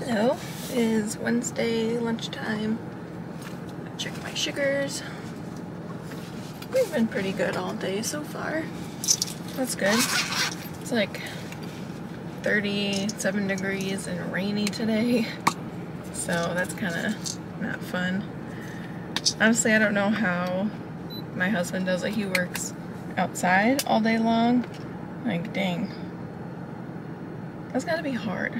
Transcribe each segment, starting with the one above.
Hello, it is Wednesday lunchtime. Check my sugars. We've been pretty good all day so far. That's good. It's like 37 degrees and rainy today, so that's kind of not fun. Honestly, I don't know how my husband does it. He works outside all day long. Like, dang. That's gotta be hard.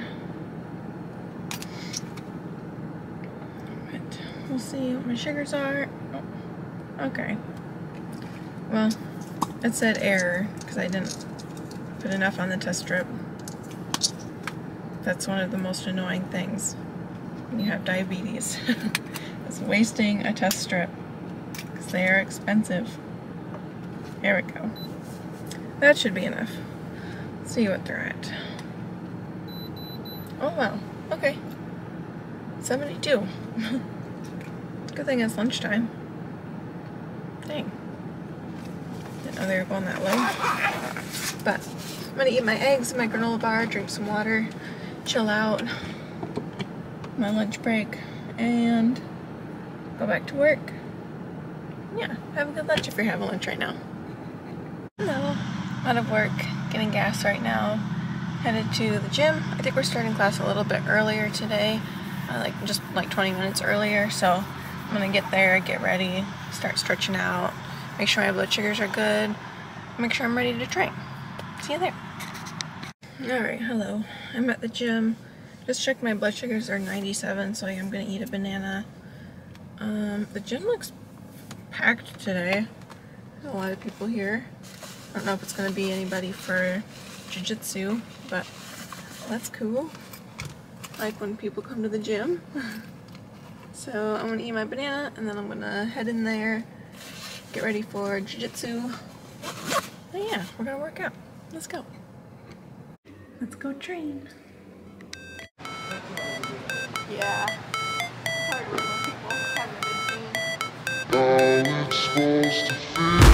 But we'll see what my sugars are. Oh, okay. Well, it said error because I didn't put enough on the test strip. That's one of the most annoying things when you have diabetes. It's wasting a test strip because they are expensive. There we go. That should be enough. Let's see what they're at. Oh wow, okay. 72. Good thing it's lunchtime. Dang. Didn't know they were going that low. But I'm gonna eat my eggs and my granola bar, drink some water, chill out, my lunch break, and go back to work. Yeah, have a good lunch if you're having lunch right now. Hello. Out of work, getting gas right now. Headed to the gym. I think we're starting class a little bit earlier today, just 20 minutes earlier, so I'm gonna get there, get ready, start stretching out, make sure my blood sugars are good, make sure I'm ready to train. See you there. Alright, hello. I'm at the gym. Just checked my blood sugars are 97, so I'm gonna eat a banana. The gym looks packed today. There's a lot of people here. I don't know if it's gonna be anybody for Jiu-jitsu, but that's cool. Like when people come to the gym. So I'm gonna eat my banana and then I'm gonna head in there, get ready for Jiu-jitsu. And yeah, we're gonna work out. Let's go. Let's go train. Yeah. Hard work when people having a good team. All it's supposed to feel.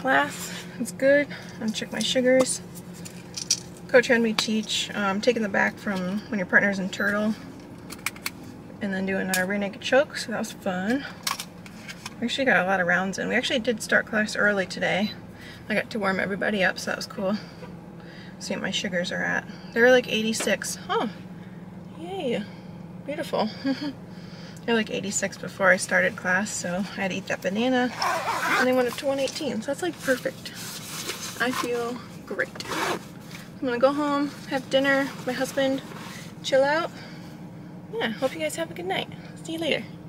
class. It's good. I'll check my sugars. Coach had me teach taking the back from when your partner's in turtle and then doing a rear naked choke, so that was fun. We actually got a lot of rounds in. We actually did start class early today. I got to warm everybody up, so that was cool. See what my sugars are at. They're like 86. Oh, yay. Beautiful. They're like 86 before I started class, so I had to eat that banana, and they went up to 118, so that's like perfect. I feel great. I'm gonna go home, have dinner with my husband, chill out. Yeah, hope you guys have a good night. See you later.